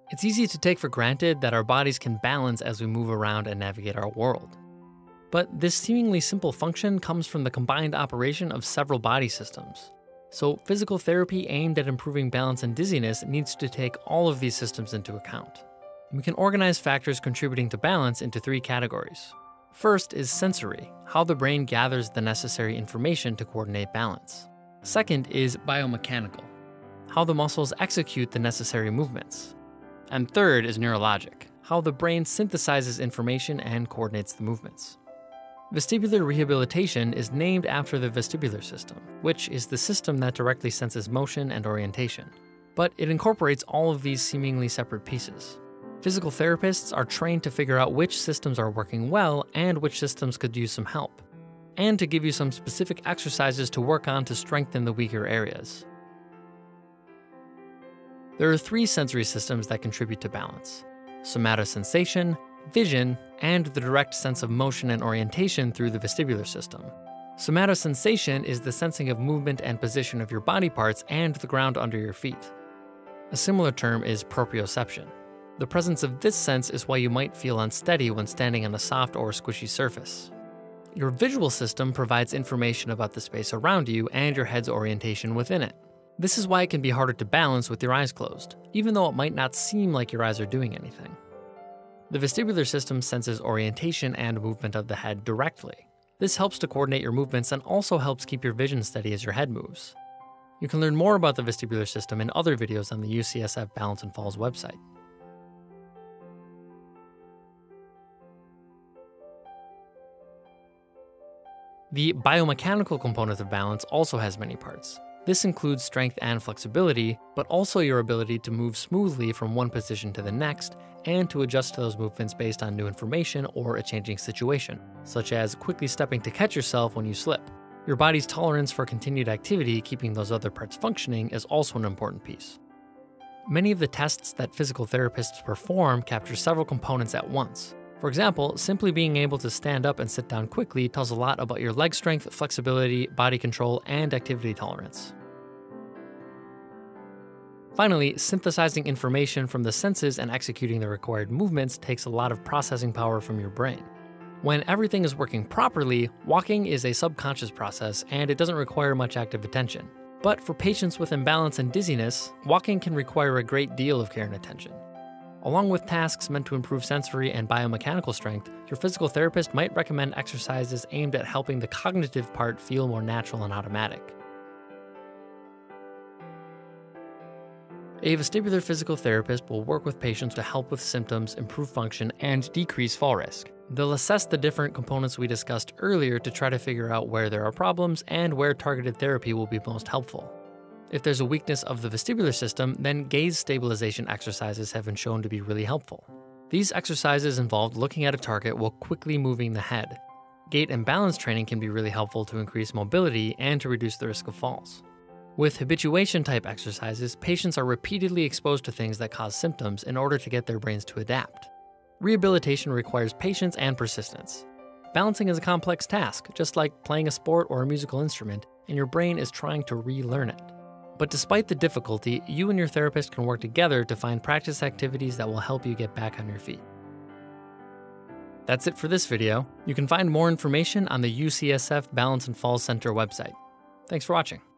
It's easy to take for granted that our bodies can balance as we move around and navigate our world. But this seemingly simple function comes from the combined operation of several body systems. So physical therapy aimed at improving balance and dizziness needs to take all of these systems into account. We can organize factors contributing to balance into 3 categories. First is sensory, how the brain gathers the necessary information to coordinate balance. Second is biomechanical, how the muscles execute the necessary movements. And third is neurologic, how the brain synthesizes information and coordinates the movements. Vestibular rehabilitation is named after the vestibular system, which is the system that directly senses motion and orientation. But it incorporates all of these seemingly separate pieces. Physical therapists are trained to figure out which systems are working well and which systems could use some help, and to give you some specific exercises to work on to strengthen the weaker areas. There are 3 sensory systems that contribute to balance: somatosensation, vision, and the direct sense of motion and orientation through the vestibular system. Somatosensation is the sensing of movement and position of your body parts and the ground under your feet. A similar term is proprioception. The presence of this sense is why you might feel unsteady when standing on a soft or squishy surface. Your visual system provides information about the space around you and your head's orientation within it. This is why it can be harder to balance with your eyes closed, even though it might not seem like your eyes are doing anything. The vestibular system senses orientation and movement of the head directly. This helps to coordinate your movements and also helps keep your vision steady as your head moves. You can learn more about the vestibular system in other videos on the UCSF Balance and Falls website. The biomechanical component of balance also has many parts. This includes strength and flexibility, but also your ability to move smoothly from one position to the next and to adjust to those movements based on new information or a changing situation, such as quickly stepping to catch yourself when you slip. Your body's tolerance for continued activity, keeping those other parts functioning, is also an important piece. Many of the tests that physical therapists perform capture several components at once. For example, simply being able to stand up and sit down quickly tells a lot about your leg strength, flexibility, body control, and activity tolerance. Finally, synthesizing information from the senses and executing the required movements takes a lot of processing power from your brain. When everything is working properly, walking is a subconscious process and it doesn't require much active attention. But for patients with imbalance and dizziness, walking can require a great deal of care and attention. Along with tasks meant to improve sensory and biomechanical strength, your physical therapist might recommend exercises aimed at helping the cognitive part feel more natural and automatic. A vestibular physical therapist will work with patients to help with symptoms, improve function, and decrease fall risk. They'll assess the different components we discussed earlier to try to figure out where there are problems and where targeted therapy will be most helpful. If there's a weakness of the vestibular system, then gaze stabilization exercises have been shown to be really helpful. These exercises involve looking at a target while quickly moving the head. Gait and balance training can be really helpful to increase mobility and to reduce the risk of falls. With habituation type exercises, patients are repeatedly exposed to things that cause symptoms in order to get their brains to adapt. Rehabilitation requires patience and persistence. Balancing is a complex task, just like playing a sport or a musical instrument, and your brain is trying to relearn it. But despite the difficulty, you and your therapist can work together to find practice activities that will help you get back on your feet. That's it for this video. You can find more information on the UCSF Balance and Falls Center website. Thanks for watching.